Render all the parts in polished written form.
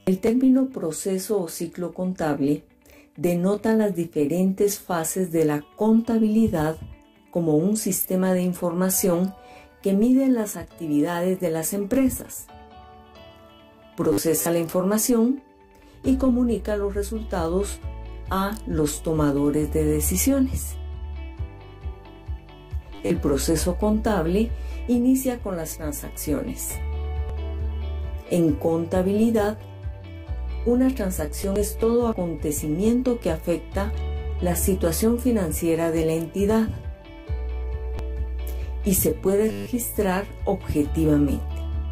El término proceso o ciclo contable denota las diferentes fases de la contabilidad como un sistema de información que mide las actividades de las empresas, procesa la información y comunica los resultados a los tomadores de decisiones. El proceso contable inicia con las transacciones. En contabilidad, una transacción es todo acontecimiento que afecta la situación financiera de la entidad y se puede registrar objetivamente.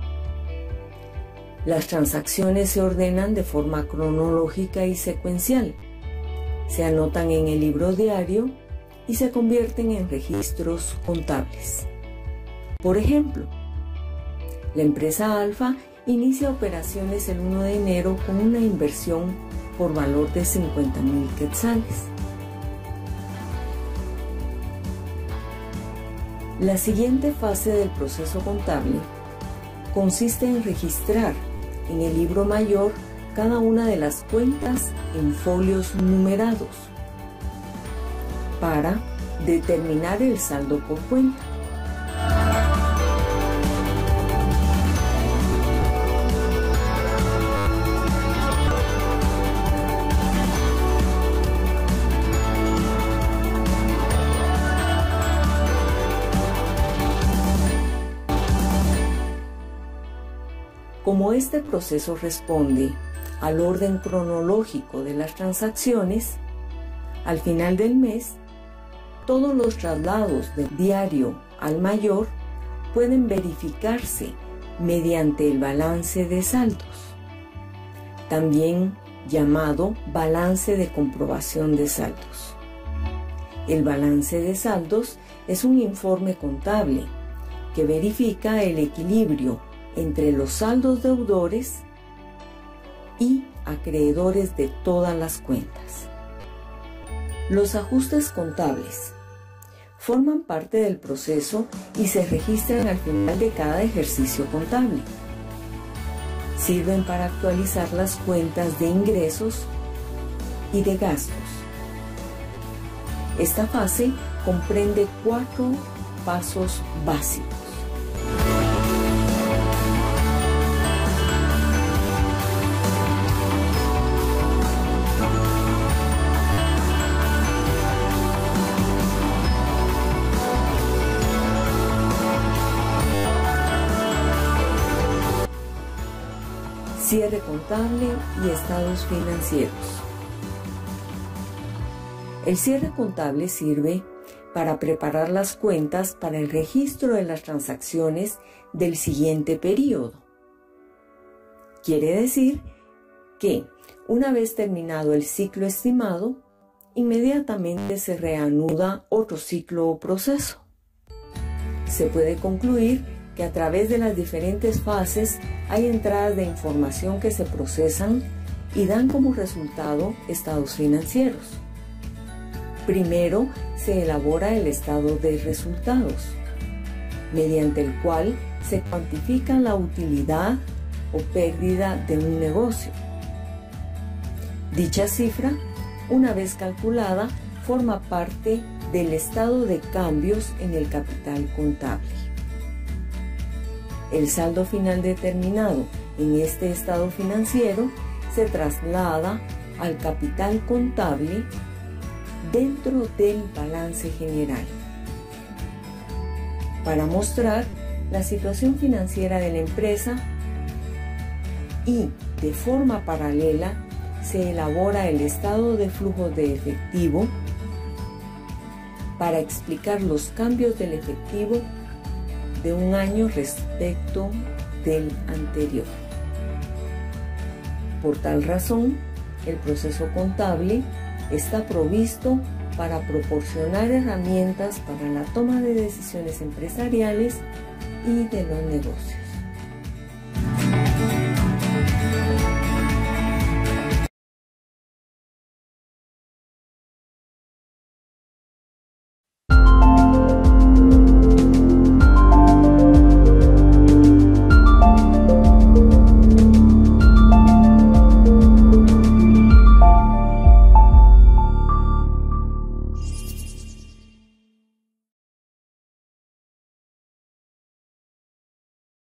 Las transacciones se ordenan de forma cronológica y secuencial, se anotan en el libro diario y se convierten en registros contables. Por ejemplo, la empresa Alfa inicia operaciones el 1 de enero con una inversión por valor de 50,000 quetzales. La siguiente fase del proceso contable consiste en registrar en el libro mayor cada una de las cuentas en folios numerados para determinar el saldo por cuenta. Como este proceso responde al orden cronológico de las transacciones, al final del mes, todos los traslados del diario al mayor pueden verificarse mediante el balance de saldos, también llamado balance de comprobación de saldos. El balance de saldos es un informe contable que verifica el equilibrio entre los saldos deudores y acreedores de todas las cuentas. Los ajustes contables forman parte del proceso y se registran al final de cada ejercicio contable. Sirven para actualizar las cuentas de ingresos y de gastos. Esta fase comprende 4 pasos básicos. Cierre contable y estados financieros. El cierre contable sirve para preparar las cuentas para el registro de las transacciones del siguiente periodo. Quiere decir que, una vez terminado el ciclo estimado, inmediatamente se reanuda otro ciclo o proceso. Se puede concluir que a través de las diferentes fases hay entradas de información que se procesan y dan como resultado estados financieros. Primero se elabora el estado de resultados, mediante el cual se cuantifica la utilidad o pérdida de un negocio. Dicha cifra, una vez calculada, forma parte del estado de cambios en el capital contable. El saldo final determinado en este estado financiero se traslada al capital contable dentro del balance general para mostrar la situación financiera de la empresa, y de forma paralela se elabora el estado de flujo de efectivo para explicar los cambios del efectivo de un año respecto del anterior. Por tal razón, el proceso contable está provisto para proporcionar herramientas para la toma de decisiones empresariales y de los negocios.